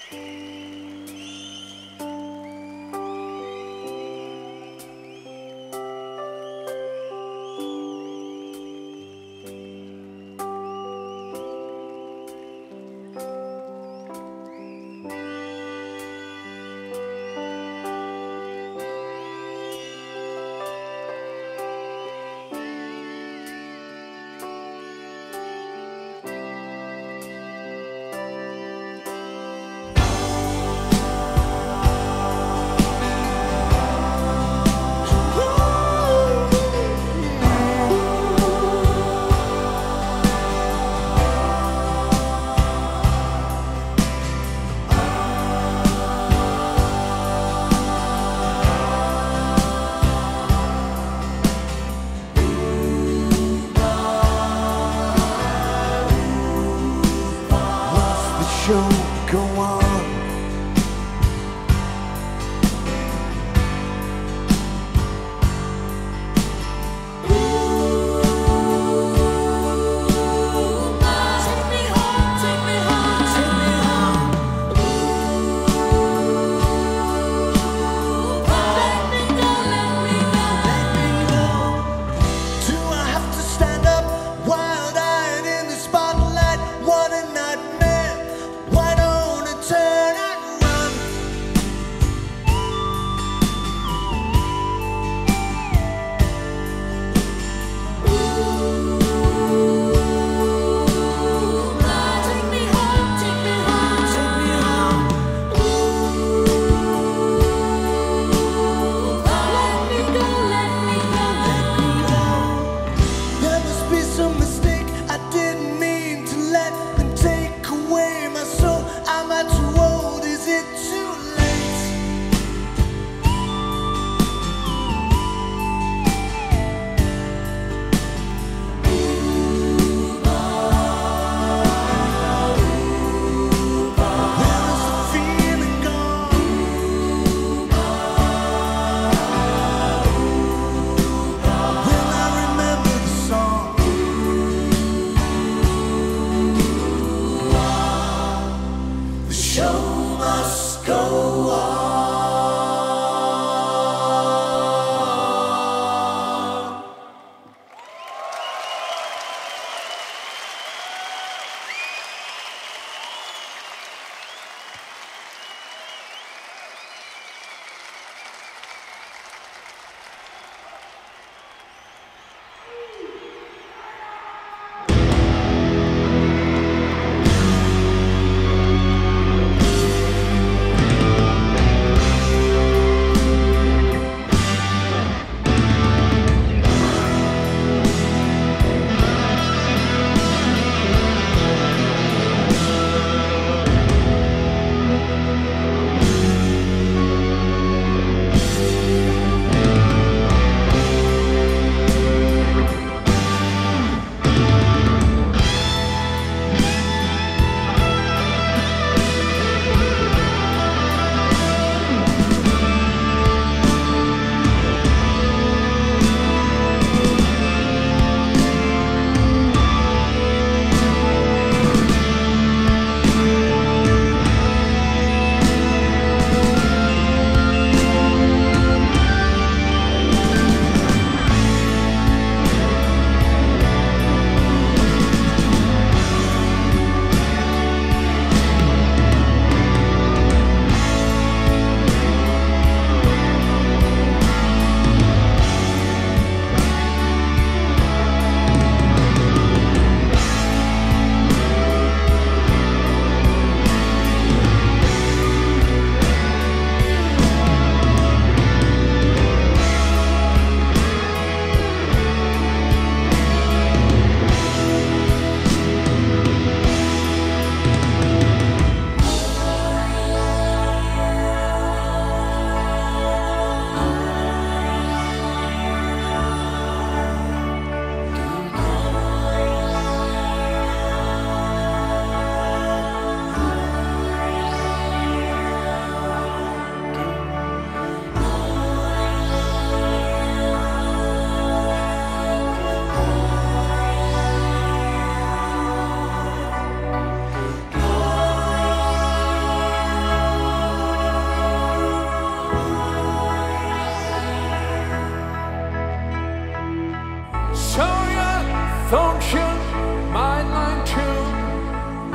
show go on.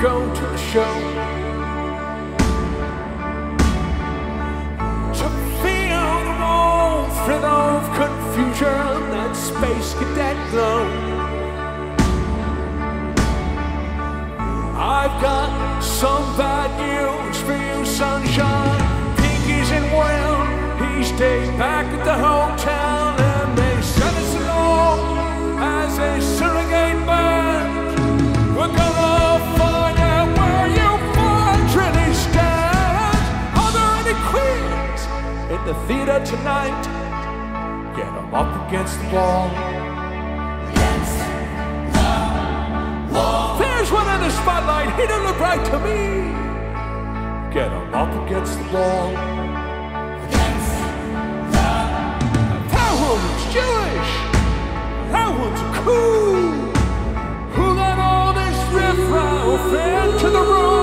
go to the show to feel the warmth of confusion, that space cadet glow. I've got some bad news for you, sunshine. Pinky's in well, he stayed back at the hotel, and they sent us along as a surrogate band. We're gonna find out where you boys really stand. Are there any queens in the theater tonight? Get them up against the wall. Against the wall. There's one in the spotlight, he don't look right to me. Get them up against the wall. Against the wall. That one's Jewish. That one's cool. Who let all this riffraff into the room?